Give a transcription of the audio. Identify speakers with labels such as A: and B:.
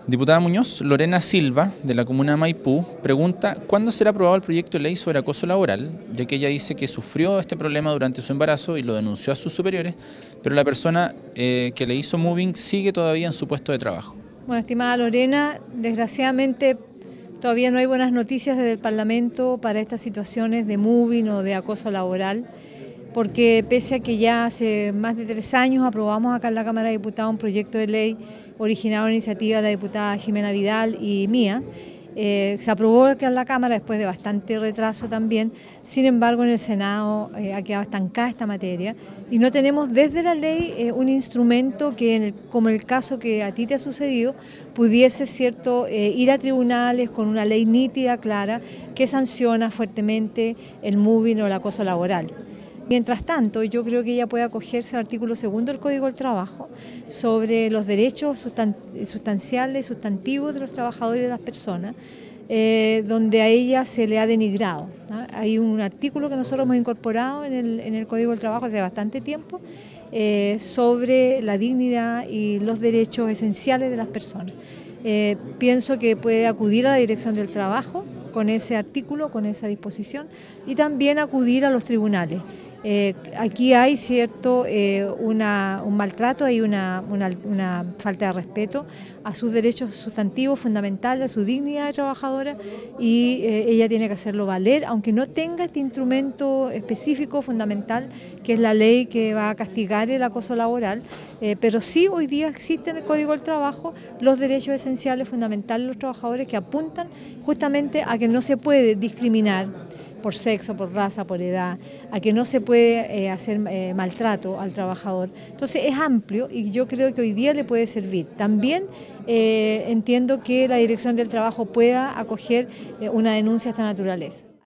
A: Diputada Muñoz, Lorena Silva, de la comuna de Maipú, pregunta ¿cuándo será aprobado el proyecto de ley sobre acoso laboral? Ya que ella dice que sufrió este problema durante su embarazo y lo denunció a sus superiores, pero la persona que le hizo moving sigue todavía en su puesto de trabajo.
B: Bueno, estimada Lorena, desgraciadamente todavía no hay buenas noticias desde el Parlamento para estas situaciones de moving o de acoso laboral, porque pese a que ya hace más de 3 años aprobamos acá en la Cámara de Diputados un proyecto de ley originado en iniciativa de la diputada Jimena Vidal y mía, se aprobó acá en la Cámara después de bastante retraso también. Sin embargo, en el Senado ha quedado estancada esta materia y no tenemos desde la ley un instrumento que, como en el caso que a ti te ha sucedido, pudiese ir a tribunales con una ley nítida, clara, que sanciona fuertemente el moving o el acoso laboral. Mientras tanto, yo creo que ella puede acogerse al artículo 2 del Código del Trabajo sobre los derechos sustanciales, sustantivos de los trabajadores y de las personas, donde a ella se le ha denigrado, ¿no? Hay un artículo que nosotros hemos incorporado en el Código del Trabajo hace bastante tiempo sobre la dignidad y los derechos esenciales de las personas. Pienso que puede acudir a la Dirección del Trabajo con ese artículo, con esa disposición, y también acudir a los tribunales. Aquí hay un maltrato, hay una falta de respeto a sus derechos sustantivos fundamentales, a su dignidad de trabajadora, y ella tiene que hacerlo valer, aunque no tenga este instrumento específico fundamental que es la ley que va a castigar el acoso laboral, pero sí hoy día existen en el Código del Trabajo los derechos esenciales fundamentales de los trabajadores que apuntan justamente a que no se puede discriminar por sexo, por raza, por edad, a que no se puede hacer maltrato al trabajador. Entonces es amplio y yo creo que hoy día le puede servir. También entiendo que la Dirección del Trabajo pueda acoger una denuncia de esta naturaleza.